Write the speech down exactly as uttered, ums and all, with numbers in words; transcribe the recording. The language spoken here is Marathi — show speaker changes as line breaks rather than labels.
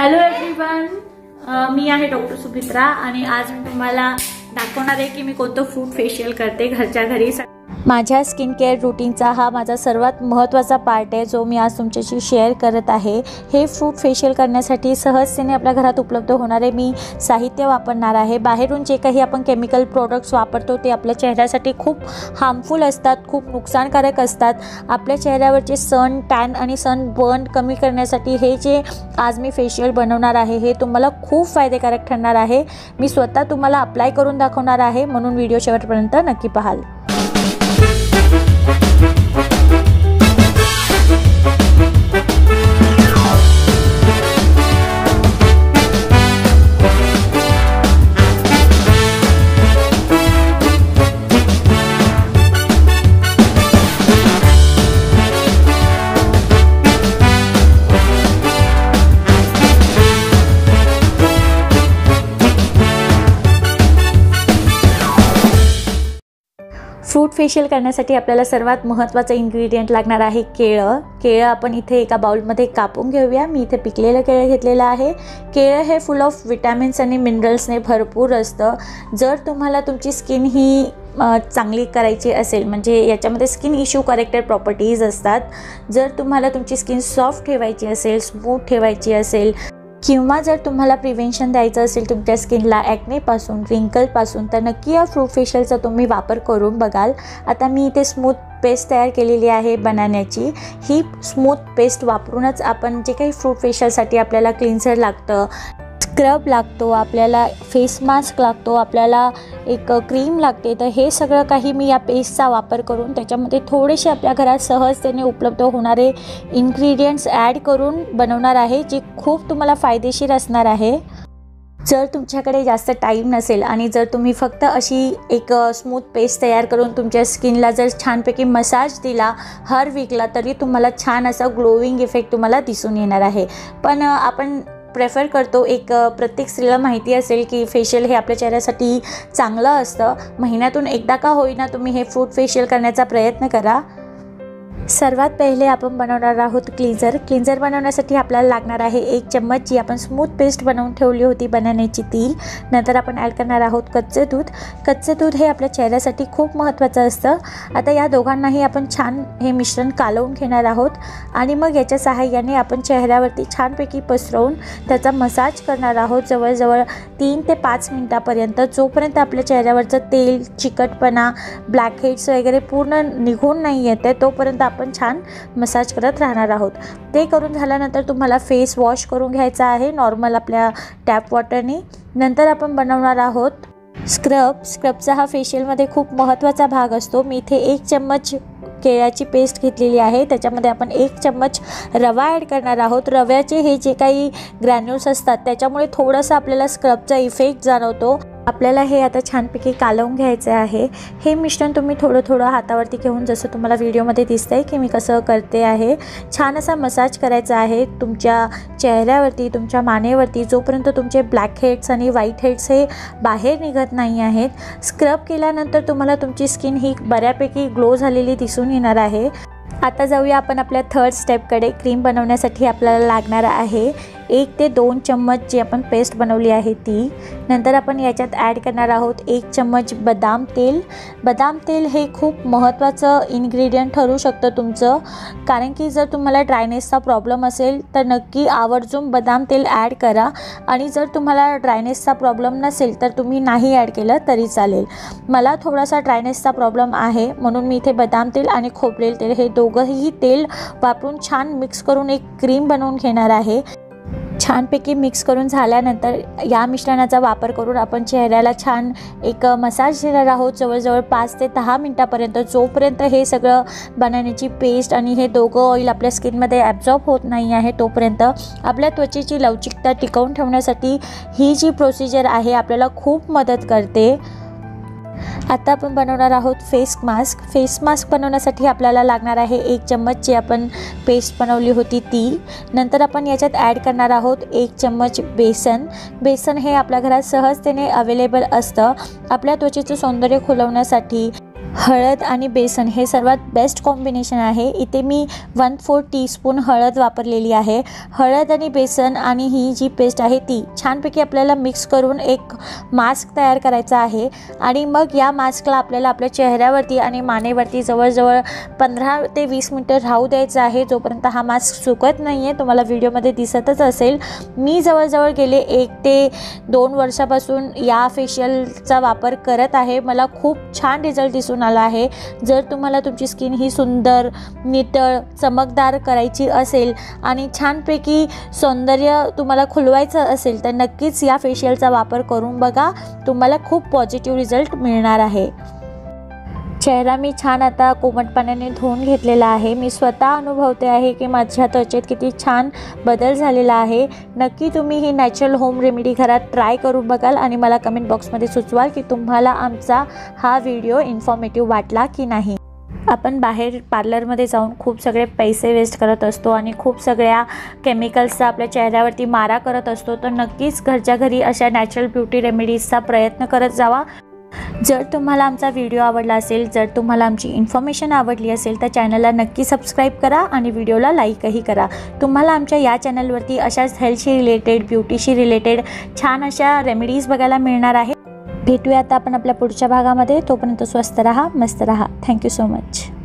हॅलो एव्हरीवन, मी आहे डॉक्टर सुमित्रा आणि आज मी तुम्हाला दाखवणार आहे की मी कोणतं फ्रूट फेशियल करते घरच्या घरी। माझ्या स्किन केअर रूटीनचा हा माझा सर्वात महत्त्वाचा पार्ट आहे जो मी आज तुमच्याशी शेअर करत आहे। हे फ्रूट फेशियल करण्यासाठी सहजतेने आपल्या घरात उपलब्ध होणारे मी साहित्य वापरणार आहे। बाहेरून जे काही आपण केमिकल प्रोडक्ट्स वापरतो ते आपल्या चेहऱ्यासाठी खूप हार्मफुल असतात, खूप नुकसानकारक असतात। आपल्या चेहऱ्यावरचे सन टॅन आणि सन बर्न कमी करण्यासाठी हे जे आज मी फेशियल बनवणार आहे हे तुम्हाला खूप फायदेकारक ठरणार आहे। मी स्वतः तुम्हाला अप्लाय करून दाखवणार आहे, म्हणून व्हिडिओ शेवटपर्यंत नक्की पाहाल। फ्रूट फेशियल करण्यासाठी आपल्याला सर्वात महत्त्वाचं इन्ग्रेडियंट लागणार आहे केळं। केळं आपण इथे एका बाउलमध्ये कापून घेऊया। मी इथे पिकलेलं केळं घेतलेलं आहे। केळं हे फुल ऑफ विटॅमिन्स आणि मिनरल्सने भरपूर असतं। जर तुम्हाला तुमची स्किन ही चांगली करायची असेल, म्हणजे याच्यामध्ये स्किन इश्यू करेक्टेड प्रॉपर्टीज असतात। जर तुम्हाला तुमची स्किन सॉफ्ट ठेवायची असेल, स्मूथ ठेवायची असेल, किंवा जर तुम्हाला प्रिव्हेंशन द्यायचं असेल तुमच्या स्किनला ॲक्नेपासून, रिंकलपासून, तर नक्की या फ्रूट फेशियलचा तुम्ही वापर करून बघाल। आता मी इथे स्मूथ पेस्ट तयार केलेली आहे बनाण्याची। ही स्मूथ पेस्ट वापरूनच आपण जे काही फ्रूट फेशियलसाठी आपल्याला क्लिन्झर लागतं, स्क्रब लागतो, आपल्याला फेस मास्क लागतो, आपल्याला एक क्रीम लागते, तर हे सगळं काही मी या पेस्टचा वापर करून त्याच्यामध्ये थोडेसे आपल्या घरात सहजतेने उपलब्ध होणारे इन्ग्रेडियंट्स ॲड करून बनवणार आहे, जे खूप तुम्हाला फायदेशीर असणार आहे। जर तुमच्याकडे जास्त टाईम नसेल आणि जर तुम्ही फक्त अशी एक स्मूथ पेस्ट तयार करून तुमच्या स्किनला जर छानपैकी मसाज दिला हर वीकला, तरी तुम्हाला छान असा ग्लोविंग इफेक्ट तुम्हाला दिसून येणार आहे। पण आपण प्रेफर करतो, एक प्रत्येक स्त्रीला माहिती असेल की फेशियल हे आपल्या चेहऱ्यासाठी चांगलं असतं। महिन्यातून एकदा का होईना तुम्ही हे फ्रूट फेशियल करण्याचा प्रयत्न करा। सर्वात पहिले आपण बनवणार आहोत क्लिन्झर। क्लिन्झर बनवण्यासाठी आपल्याला लागणार आहे एक चम्मच जी आपण स्मूथ पेस्ट बनवून ठेवली होती बनाण्याची ती। नंतर आपण ॲड करणार आहोत कच्चे दूध। कच्चे दूध हे आपल्या चेहऱ्यासाठी खूप महत्त्वाचं असतं। आता या दोघांनाही आपण छान हे मिश्रण कालवून घेणार आहोत आणि मग याच्या सहाय्याने आपण चेहऱ्यावरती छानपैकी पसरवून त्याचा मसाज करणार आहोत जवळजवळ तीन ते पाच मिनटापर्यंत, जोपर्यंत आपल्या चेहऱ्यावरचं तेल, चिकटपणा, ब्लॅक हेड्स वगैरे पूर्ण निघून नाही येते तोपर्यंत आपण छान मसाज करत राहणार आहोत। ते करून झाल्यानंतर तुम्हाला फेस वॉश करून घ्यायचा आहे नॉर्मल आपल्या टॅप वॉटरने। नंतर आपण बनवणार आहोत स्क्रब। स्क्रबचा हा फेशियलमध्ये खूप महत्त्वाचा भाग असतो। मी इथे एक चम्मच केळ्याची पेस्ट घेतलेली आहे, त्याच्यामध्ये आपण एक चम्मच रवा ॲड करणार आहोत। रव्याचे हे जे काही ग्रॅन्युल्स असतात त्याच्यामुळे थोडंसं आपल्याला स्क्रबचा इफेक्ट जाणवतो। आपल्याला हे आता छानपैकी कालवून घ्यायचं आहे। हे मिश्रण तुम्ही थोडं थोडं हातावरती घेऊन, जसं तुम्हाला व्हिडिओमध्ये दिसतंय की मी कसं करते आहे, छान असा मसाज करायचा आहे तुमच्या चेहऱ्यावरती, तुमच्या मानेवरती, जोपर्यंत तुमचे ब्लॅक हेड्स आणि व्हाईट हेड्स हे बाहेर निघत नाही आहेत। स्क्रब केल्यानंतर तुम्हाला तुमची स्किन ही बऱ्यापैकी ग्लो झालेली दिसून येणार आहे। आता जाऊया आपण आपल्या थर्ड स्टेपकडे। क्रीम बनवण्यासाठी आपल्याला लागणार आहे एक ते दोन चम्मच जी आपण पेस्ट बनवली आहे ती। नंतर आपण याच्यात ॲड करणार आहोत एक चम्मच बदाम तेल। बदाम तेल हे खूप महत्त्वाचं इन्ग्रेडियंट ठरू शकतं तुमचं, कारण की जर तुम्हाला ड्रायनेसचा प्रॉब्लेम असेल तर नक्की आवर्जून बदाम तेल ॲड करा, आणि जर तुम्हाला ड्रायनेसचा प्रॉब्लेम नसेल तर तुम्ही नाही ॲड केलं तरी चालेल। मला थोडासा ड्रायनेसचा प्रॉब्लेम आहे, म्हणून मी इथे बदाम तेल आणि खोबरेल तेल हे दोघंही तेल वापरून छान मिक्स करून एक क्रीम बनवून घेणार आहे। छानपैकी मिक्स करून झाल्यानंतर या मिश्रणाचा वापर करून आपण चेहऱ्याला छान एक मसाज देणार आहोत जवळजवळ पाच ते दहा मिनटापर्यंत, जोपर्यंत हे सगळं बनाण्याची पेस्ट आणि हे दोघं ऑइल आपल्या स्किनमध्ये ॲब्झॉर्ब होत नाही आहे तोपर्यंत। आपल्या त्वचेची लवचिकता टिकवून ठेवण्यासाठी ही जी प्रोसिजर आहे आपल्याला खूप मदत करते। आता आपण बनवणार आहोत फेस मास्क। फेस मास्क बनवण्यासाठी आपल्याला लागणार आहे एक चम्मच जी आपण पेस्ट बनवली होती ती। नंतर आपण याच्यात ॲड करणार आहोत एक चम्मच बेसन। बेसन हे आपल्या घरात सहजतेने अवेलेबल असतं आपल्या त्वचेचं सौंदर्य खुलवण्यासाठी, हळद आणि बेसन हे सर्वात बेस्ट कॉम्बिनेशन आहे. इथे मी वन फोर टीस्पून हळद वापरलेली आहे. हळद आणि बेसन आणि ही जी पेस्ट आहे ती छानपैकी आपल्याला मिक्स करून एक मास्क तयार करायचा आहे. आणि मग या मास्कला आपल्याला आपल्या चेहऱ्यावरती आणि मानेवरती जवळजवळ पंधरा ते वीस मिनटं राहू द्यायचं आहे, जोपर्यंत हा मास्क सुकत नाही आहे. तुम्हाला व्हिडिओमध्ये दिसतच असेल. मी जवळजवळ गेले एक ते दोन वर्षापासून या फेशियलचा वापर करत आहे. मला खूप छान रिझल्ट दिसून आला आहे. जर तुम्हाला तुमची स्किन ही सुंदर, नितळ, चमकदार करायची असेल आणि छानपैकी सौंदर्य तुम्हाला खुलवायचं असेल तर नक्कीच या फेशियलचा वापर करून बघा. तुम्हाला खूप पॉझिटिव्ह रिझल्ट मिळणार आहे. चेहरा मी छान आता कोमट पाण्याने धुवून घेतलेला आहे. मी स्वतः अनुभवते आहे की माझ्या त्वचेत किती छान बदल झालेला आहे. नक्की तुम्ही ही नॅचरल होम रेमेडी घरात ट्राय करून बघाल आणि मला कमेंट बॉक्समध्ये सुचवाल की तुम्हाला आमचा हा व्हिडिओ इन्फॉर्मेटिव्ह वाटला की नाही. आपण बाहेर पार्लरमध्ये जाऊन खूप सगळे पैसे वेस्ट करत असतो आणि खूप सगळ्या केमिकल्सचा आपल्या चेहऱ्यावरती मारा करत असतो. तर नक्कीच घरच्या घरी अशा नॅचरल ब्युटी रेमेडीजचा प्रयत्न करत जावा. जर तुम्हाला आमचा व्हिडिओ आवडला असेल, जर तुम्हाला आमची इन्फॉर्मेशन आवडली असेल तर चॅनलला नक्की सबस्क्राईब करा आणि व्हिडिओला लाईकही करा. तुम्हाला आमच्या या चॅनलवरती अशाच हेल्थशी रिलेटेड, ब्युटीशी रिलेटेड छान अशा रेमेडीज बघायला मिळणार आहे. भेटूया आता आपण आपल्या पुढच्या भागामध्ये. तोपर्यंत स्वस्त रहा, मस्त रहा. Thank you so much.